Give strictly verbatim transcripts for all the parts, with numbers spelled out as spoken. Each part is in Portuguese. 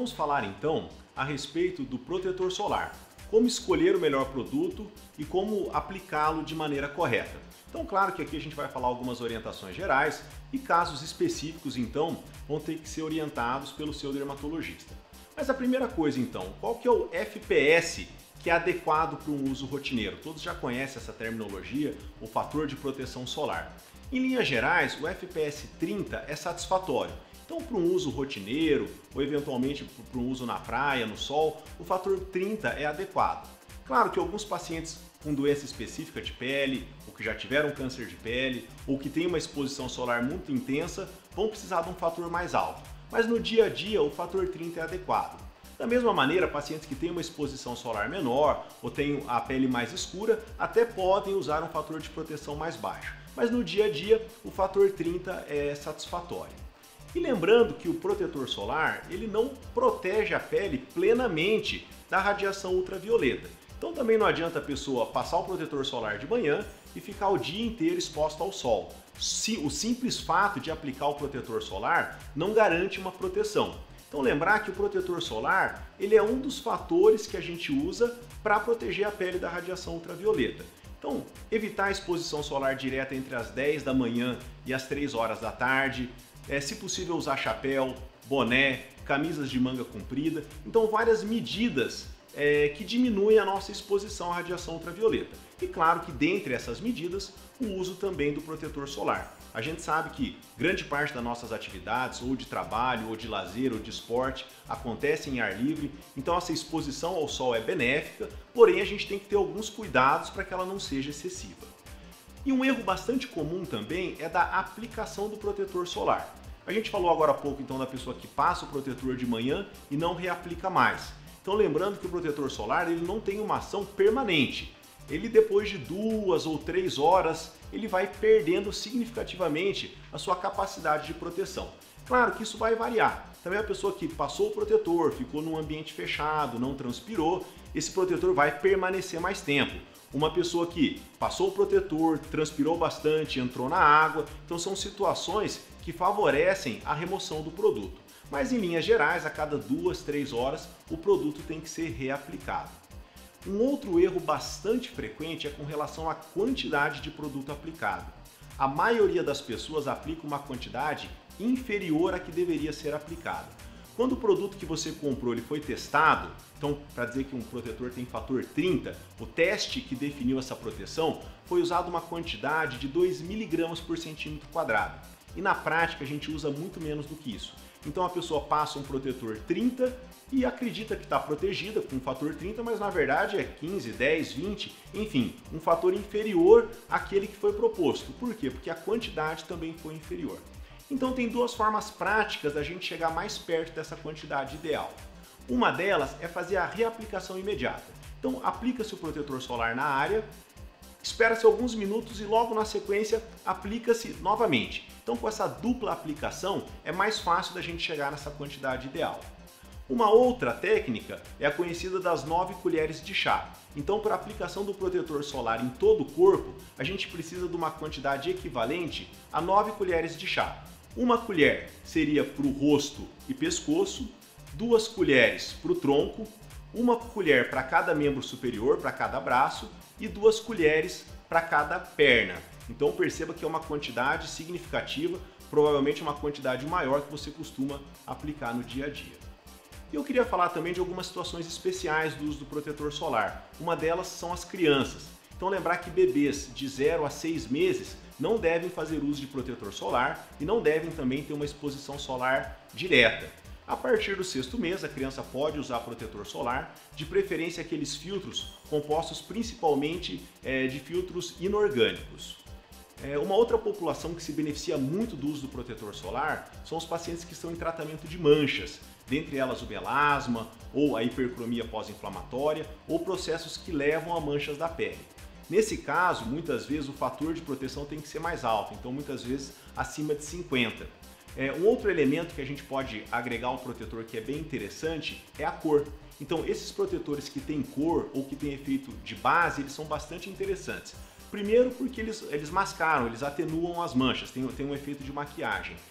vamos falar então a respeito do protetor solar. Como escolher o melhor produto e como aplicá-lo de maneira correta. Então, claro que aqui a gente vai falar algumas orientações gerais e casos específicos, então, vão ter que ser orientados pelo seu dermatologista. Mas a primeira coisa, então, qual que é o F P S que é adequado para um uso rotineiro? Todos já conhecem essa terminologia, o fator de proteção solar. Em linhas gerais, o F P S trinta é satisfatório. Então, para um uso rotineiro ou eventualmente para um uso na praia, no sol, o fator trinta é adequado. Claro que alguns pacientes com doença específica de pele, ou que já tiveram câncer de pele, ou que têm uma exposição solar muito intensa, vão precisar de um fator mais alto. Mas no dia a dia, o fator trinta é adequado. Da mesma maneira, pacientes que têm uma exposição solar menor ou têm a pele mais escura, até podem usar um fator de proteção mais baixo. Mas no dia a dia, o fator trinta é satisfatório. E lembrando que o protetor solar, ele não protege a pele plenamente da radiação ultravioleta. Então também não adianta a pessoa passar o protetor solar de manhã e ficar o dia inteiro exposta ao sol. O simples fato de aplicar o protetor solar não garante uma proteção. Então lembrar que o protetor solar, ele é um dos fatores que a gente usa para proteger a pele da radiação ultravioleta. Então, evitar a exposição solar direta entre as dez da manhã e as três horas da tarde, é, se possível usar chapéu, boné, camisas de manga comprida. Então, várias medidas é, que diminuem a nossa exposição à radiação ultravioleta. E claro que dentre essas medidas, o uso também do protetor solar. A gente sabe que grande parte das nossas atividades, ou de trabalho, ou de lazer, ou de esporte, acontece em ar livre, então essa exposição ao sol é benéfica, porém a gente tem que ter alguns cuidados para que ela não seja excessiva. E um erro bastante comum também é da aplicação do protetor solar. A gente falou agora há pouco então da pessoa que passa o protetor de manhã e não reaplica mais. Então lembrando que o protetor solar ele não tem uma ação permanente. Ele depois de duas ou três horas, ele vai perdendo significativamente a sua capacidade de proteção. Claro que isso vai variar. Também a pessoa que passou o protetor, ficou num ambiente fechado, não transpirou, esse protetor vai permanecer mais tempo. Uma pessoa que passou o protetor, transpirou bastante, entrou na água, então são situações que favorecem a remoção do produto. Mas em linhas gerais, a cada duas, três horas, o produto tem que ser reaplicado. Um outro erro bastante frequente é com relação à quantidade de produto aplicado. A maioria das pessoas aplica uma quantidade inferior à que deveria ser aplicada. Quando o produto que você comprou ele foi testado, então para dizer que um protetor tem fator trinta, o teste que definiu essa proteção foi usado uma quantidade de dois miligramas por centímetro quadrado. E na prática a gente usa muito menos do que isso. Então a pessoa passa um protetor trinta e acredita que está protegida com o fator trinta, mas na verdade é quinze, dez, vinte, enfim, um fator inferior àquele que foi proposto. Por quê? Porque a quantidade também foi inferior. Então tem duas formas práticas da gente chegar mais perto dessa quantidade ideal. Uma delas é fazer a reaplicação imediata. Então aplica-se o protetor solar na área, espera-se alguns minutos e logo na sequência aplica-se novamente. Então com essa dupla aplicação é mais fácil da gente chegar nessa quantidade ideal. Uma outra técnica é a conhecida das nove colheres de chá. Então para a aplicação do protetor solar em todo o corpo, a gente precisa de uma quantidade equivalente a nove colheres de chá. Uma colher seria para o rosto e pescoço, duas colheres para o tronco, uma colher para cada membro superior, para cada braço e duas colheres para cada perna. Então perceba que é uma quantidade significativa, provavelmente uma quantidade maior que você costuma aplicar no dia a dia. E eu queria falar também de algumas situações especiais do uso do protetor solar. Uma delas são as crianças. Então lembrar que bebês de zero a seis meses não devem fazer uso de protetor solar e não devem também ter uma exposição solar direta. A partir do sexto mês, a criança pode usar protetor solar, de preferência aqueles filtros compostos principalmente é, de filtros inorgânicos. É, uma outra população que se beneficia muito do uso do protetor solar são os pacientes que estão em tratamento de manchas, dentre elas o melasma ou a hipercromia pós-inflamatória ou processos que levam a manchas da pele. Nesse caso, muitas vezes o fator de proteção tem que ser mais alto, então muitas vezes acima de cinquenta. É, um outro elemento que a gente pode agregar ao protetor que é bem interessante é a cor. Então esses protetores que têm cor ou que têm efeito de base, eles são bastante interessantes. Primeiro porque eles, eles mascaram, eles atenuam as manchas, tem, tem um efeito de maquiagem.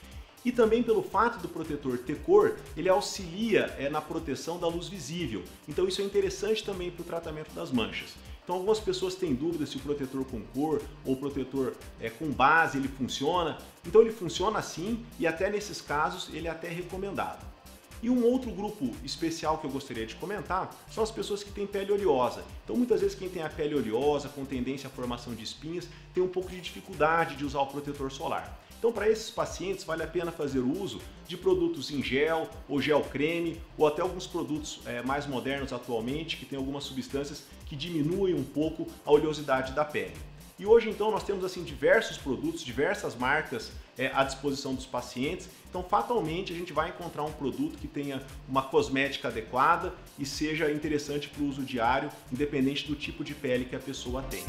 E também pelo fato do protetor ter cor, ele auxilia é, na proteção da luz visível. Então isso é interessante também para o tratamento das manchas. Então algumas pessoas têm dúvidas se o protetor com cor ou o protetor é, com base ele funciona. Então ele funciona sim e até nesses casos ele é até recomendado. E um outro grupo especial que eu gostaria de comentar são as pessoas que têm pele oleosa. Então muitas vezes quem tem a pele oleosa, com tendência à formação de espinhas, tem um pouco de dificuldade de usar o protetor solar. Então para esses pacientes vale a pena fazer uso de produtos em gel ou gel creme ou até alguns produtos é, mais modernos atualmente que tem algumas substâncias que diminuem um pouco a oleosidade da pele. E hoje então nós temos assim diversos produtos, diversas marcas é, à disposição dos pacientes, então fatalmente a gente vai encontrar um produto que tenha uma cosmética adequada e seja interessante para o uso diário, independente do tipo de pele que a pessoa tem.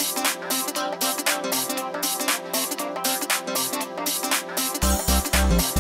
We'll be right back.